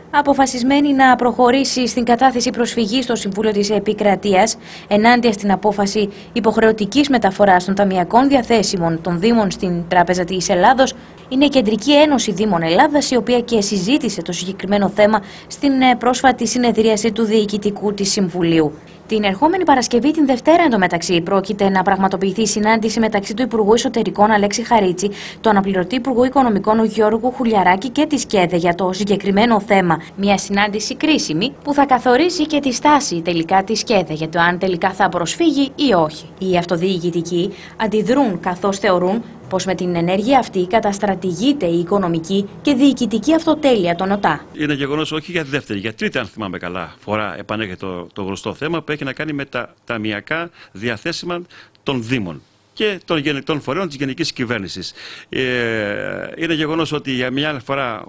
Αποφασισμένη να προχωρήσει στην κατάθεση προσφυγής στο Συμβούλιο της Επικρατείας ενάντια στην απόφαση υποχρεωτικής μεταφοράς των ταμειακών διαθέσιμων των Δήμων στην Τράπεζα της Ελλάδος, είναι η Κεντρική Ένωση Δήμων Ελλάδας, η οποία και συζήτησε το συγκεκριμένο θέμα στην πρόσφατη συνεδρίαση του Διοικητικού της Συμβουλίου. Την ερχόμενη Παρασκευή, την Δευτέρα εντωμεταξύ, πρόκειται να πραγματοποιηθεί συνάντηση μεταξύ του Υπουργού Εσωτερικών Αλέξη Χαρίτση, του Αναπληρωτή Υπουργού Οικονομικών Γιώργου Χουλιαράκη και της ΚΕΔΕ για το συγκεκριμένο θέμα. Μια συνάντηση κρίσιμη που θα καθορίσει και τη στάση τελικά της ΚΕΔΕ για το αν τελικά θα προσφύγει ή όχι. Οι αυτοδιοικητικοί αντιδρούν, καθώς θεωρούν πως με την ενέργεια αυτή καταστρατηγείται η οικονομική και διοικητική αυτοτέλεια των ΟΤΑ. Είναι γεγονός όχι για δεύτερη, για τρίτη, αν θυμάμαι καλά, φορά επανέρχεται το γνωστό θέμα που έχει να κάνει με τα ταμειακά διαθέσιμα των Δήμων και των γενικών φορέων της γενικής κυβέρνησης. Είναι γεγονός ότι για μια άλλη φορά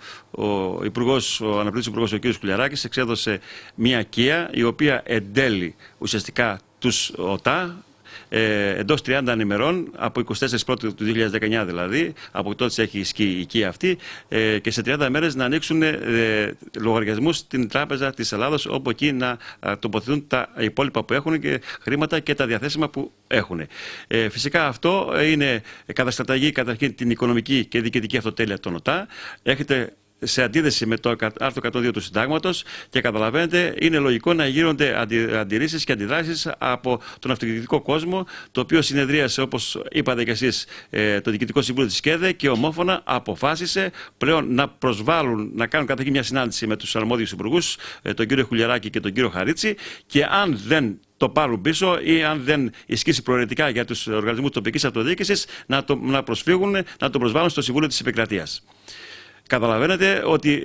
ο αναπληρωτής υπουργός, ο κ. Χουλιαράκης, εξέδωσε μια ΚΙΑ η οποία εντέλει ουσιαστικά τους ΟΤΑ εντός 30 ημερών, από 24 Πρώτου του 2019 δηλαδή, από τότε έχει ισχύει η οικία αυτή, και σε 30 μέρες να ανοίξουν λογαριασμούς στην Τράπεζα της Ελλάδος, όπου εκεί να τοποθετούν τα υπόλοιπα που έχουν και χρήματα και τα διαθέσιμα που έχουν. Φυσικά αυτό είναι καταστρατηγεί καταρχήν την οικονομική και διοικητική αυτοτέλεια των ΟΤΑ. Έχετε σε αντίθεση με το άρθρο 102 του Συντάγματος και καταλαβαίνετε, είναι λογικό να γίνονται αντιρρήσεις και αντιδράσεις από τον αυτοδιοικητικό κόσμο, το οποίο συνεδρίασε, όπως είπατε κι εσείς, το Διοικητικό Συμβούλιο της ΚΕΔΕ και ομόφωνα αποφάσισε πλέον να προσβάλλουν, να κάνουν καταρχήν μια συνάντηση με τους αρμόδιους υπουργούς, τον κύριο Χουλιαράκη και τον κύριο Χαρίτση, και αν δεν το πάρουν πίσω ή αν δεν ισχύσει προαιρετικά για τους οργανισμούς τοπικής αυτοδιοίκησης, να προσφύγουν, να το προσβάλλουν στο Συμβούλιο της Επικρατείας. Καταλαβαίνετε ότι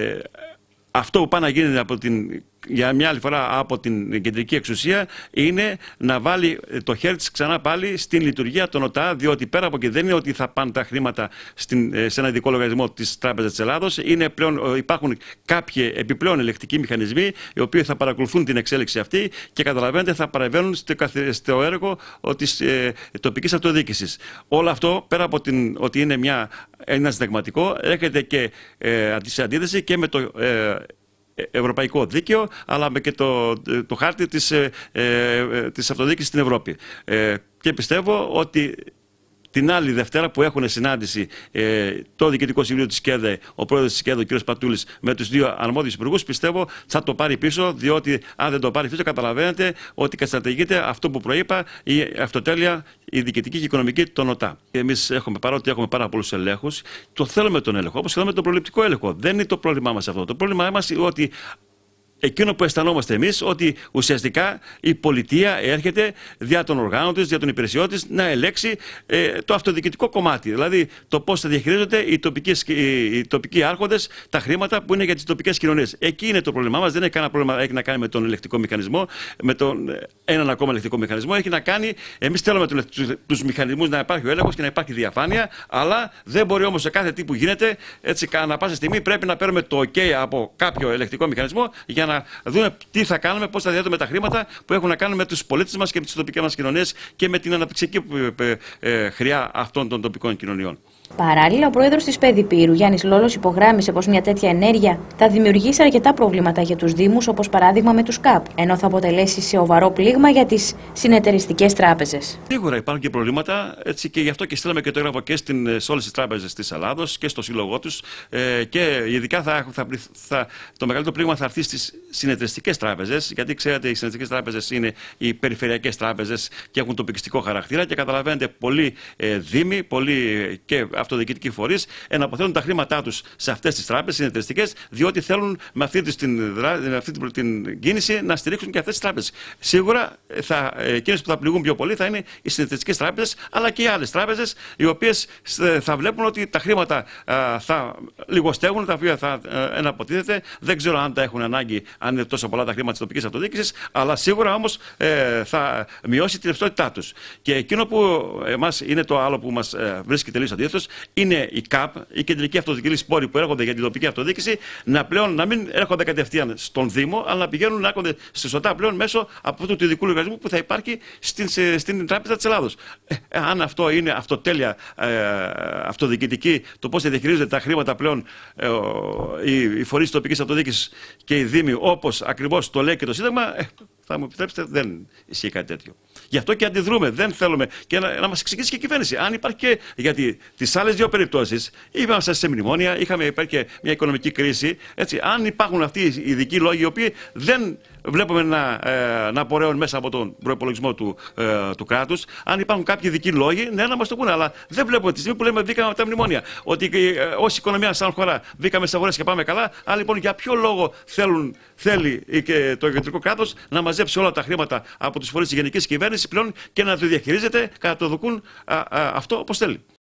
αυτό που πάει να γίνει για μια άλλη φορά από την κεντρική εξουσία είναι να βάλει το χέρι της ξανά πάλι στην λειτουργία των ΟΤΑ, διότι πέρα από εκεί δεν είναι ότι θα πάνε τα χρήματα σε ένα ειδικό λογαριασμό της Τράπεζας της Ελλάδος. Υπάρχουν κάποιοι επιπλέον ελεκτικοί μηχανισμοί οι οποίοι θα παρακολουθούν την εξέλιξη αυτή και καταλαβαίνετε θα παρεμβαίνουν στο έργο της τοπικής αυτοδιοίκησης. Όλο αυτό πέρα από ότι είναι ένα συνταγματικό, έρχεται και σε αντίθεση και με το ευρωπαϊκό δίκαιο, αλλά και το χάρτη της αυτοδιοίκησης στην Ευρώπη. Και πιστεύω ότι την άλλη Δευτέρα που έχουν συνάντηση το Διοικητικό Συμβούλιο της ΚΕΔΕ, ο πρόεδρος της ΚΕΔΕ, ο κ. Πατούλης, με τους δύο αρμόδιους υπουργούς, πιστεύω θα το πάρει πίσω, διότι αν δεν το πάρει πίσω, καταλαβαίνετε ότι καταστρατηγείται αυτό που προείπα, η αυτοτέλεια, η διοικητική και η οικονομική των ΟΤΑ. Εμείς παρότι έχουμε πάρα πολλούς ελέγχους, το θέλουμε τον έλεγχο, όπως θέλουμε τον προληπτικό έλεγχο. Δεν είναι το πρόβλημά μας αυτό. Το πρόβλημά μας είναι ότι εκείνο που αισθανόμαστε εμείς, ότι ουσιαστικά η πολιτεία έρχεται δια των οργάνων της, δια των υπηρεσιών της, να ελέξει το αυτοδιοικητικό κομμάτι. Δηλαδή το πώς θα διαχειρίζονται οι τοπικοί άρχοντες τα χρήματα που είναι για τις τοπικές κοινωνίες. Εκεί είναι το πρόβλημά μας. Δεν έχει κανένα πρόβλημα, έχει να κάνει με τον ελεκτικό μηχανισμό, με έναν ακόμα ελεκτικό μηχανισμό. Έχει να κάνει, εμείς θέλουμε τους μηχανισμούς να υπάρχει ο έλεγχος και να υπάρχει διαφάνεια, αλλά δεν μπορεί όμως σε κάθε τι που γίνεται, έτσι, ανά πάσα στιγμή πρέπει να παίρνουμε το OK από κάποιο ελεκτικό μηχανισμό για να δούμε τι θα κάνουμε, πώς θα διαθέτουμε τα χρήματα που έχουν να κάνουν με τους πολίτες μας και με τις τοπικές μας κοινωνίες και με την αναπτυξιακή χρειά αυτών των τοπικών κοινωνιών. Παράλληλα, ο πρόεδρος της ΠΕΔΙΠΗΡΟΥ, Γιάννης Λόλος, υπογράμμισε πως μια τέτοια ενέργεια θα δημιουργήσει αρκετά προβλήματα για τους Δήμους, όπως παράδειγμα με τους ΚΑΠ, ενώ θα αποτελέσει σοβαρό πλήγμα για τις συνεταιριστικές τράπεζες. Σίγουρα υπάρχουν και προβλήματα, έτσι, και γι' αυτό και στείλαμε και το έγγραφο και σε όλες τις τράπεζες της Ελλάδος και στο σύλλογό τους. Και ειδικά το μεγαλύτερο πλήγμα θα έρθει στις συνεταιριστικές τράπεζες, γιατί ξέρετε, οι συνεταιριστικές τράπεζες είναι οι περιφερειακές τράπεζες και έχουν τοπικιστικό χαρακτήρα και καταλαβαίνετε, πολλοί Δήμοι, πολλοί και αυτοδιοικητικοί φορείς εναποθέτουν τα χρήματά τους σε αυτές τις τράπεζες συνεταιριστικές, διότι θέλουν με αυτή την κίνηση να στηρίξουν και αυτές τις τράπεζες. Σίγουρα εκείνες που θα πληγούν πιο πολύ θα είναι οι συνεταιριστικές τράπεζες, αλλά και οι άλλες τράπεζες, οι οποίες θα βλέπουν ότι τα χρήματα θα λιγοστεύουν, τα οποία θα εναποτίθεται. Δεν ξέρω αν τα έχουν ανάγκη αν είναι τόσο πολλά τα χρήματα της τοπικής αυτοδιοίκησης, αλλά σίγουρα όμως θα μειώσει την ρευστότητά τους. Και εκείνο που εμάς είναι το άλλο που μας βρίσκει τελείως αντίθετος, είναι η ΚΑΠ, η κεντρική αυτοδιοικητική πόροι που έρχονται για την τοπική αυτοδιοίκηση, να μην έρχονται κατευθείαν στον Δήμο, αλλά να πηγαίνουν να έρχονται στη ΣΟΤΑ πλέον μέσω από αυτού του ειδικού λογαριασμού που θα υπάρχει στην Τράπεζα της Ελλάδος. Αν αυτό είναι αυτοτέλεια αυτοδιοικητική, το πώς θα διαχειρίζονται τα χρήματα πλέον οι φορείς της τοπικής αυτοδιοίκησης και οι Δήμοι, όπως ακριβώς το λέει και το Σύνταγμα, θα μου επιτρέψετε, δεν ισχύει κάτι τέτοιο. Γι' αυτό και αντιδρούμε. Δεν θέλουμε και να μας εξηγήσει και η κυβέρνηση. Αν υπάρχει και. Γιατί τις άλλες δύο περιπτώσεις, είμαστε σε μνημόνια, υπάρχει και μια οικονομική κρίση. Έτσι, αν υπάρχουν αυτοί οι ειδικοί λόγοι, οι οποίοι δεν βλέπουμε να απορρέουν μέσα από τον προϋπολογισμό του κράτους, αν υπάρχουν κάποιοι ειδικοί λόγοι, ναι, να μας το πούνε. Αλλά δεν βλέπουμε τη στιγμή που λέμε βγήκαμε από τα μνημόνια, ότι ως οικονομία, σαν χώρα, βγήκαμε σε αγορές και πάμε καλά. Αν λοιπόν για ποιο λόγο θέλει και το κεντρικό κράτος να μαζέψει όλα τα χρήματα από τους φορείς της γενικής κυβέρνησης πλέον και να το διαχειρίζεται κατά το δοκούν αυτό όπως θέλει.